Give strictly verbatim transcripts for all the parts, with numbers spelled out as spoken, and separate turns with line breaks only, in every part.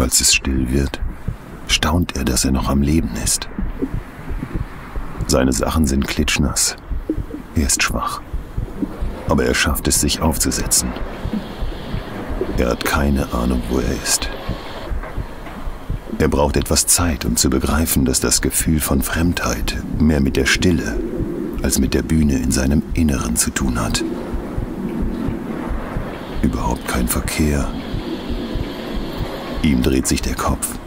Als es still wird, staunt er, dass er noch am Leben ist. Seine Sachen sind klitschnass. Er ist schwach. Aber er schafft es, sich aufzusetzen. Er hat keine Ahnung, wo er ist. Er braucht etwas Zeit, um zu begreifen, dass das Gefühl von Fremdheit mehr mit der Stille als mit der Bühne in seinem Inneren zu tun hat. Überhaupt kein Verkehr. Ihm dreht sich der Kopf.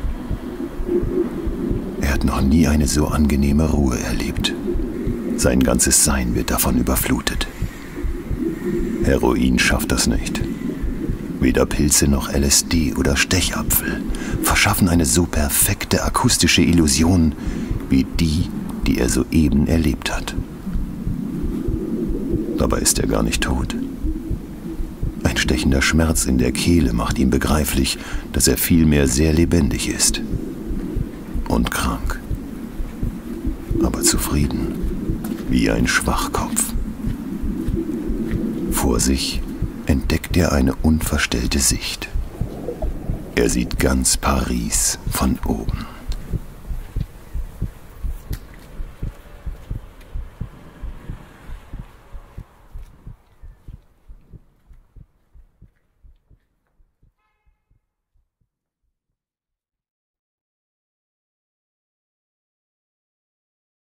Er hat noch nie eine so angenehme Ruhe erlebt. Sein ganzes Sein wird davon überflutet. Heroin schafft das nicht. Weder Pilze noch L S D oder Stechapfel verschaffen eine so perfekte akustische Illusion wie die, die er soeben erlebt hat. Dabei ist er gar nicht tot. Ein stechender Schmerz in der Kehle macht ihm begreiflich, dass er vielmehr sehr lebendig ist. Und krank. Aber zufrieden, wie ein Schwachkopf. Vor sich entdeckt er eine unverstellte Sicht. Er sieht ganz Paris von oben.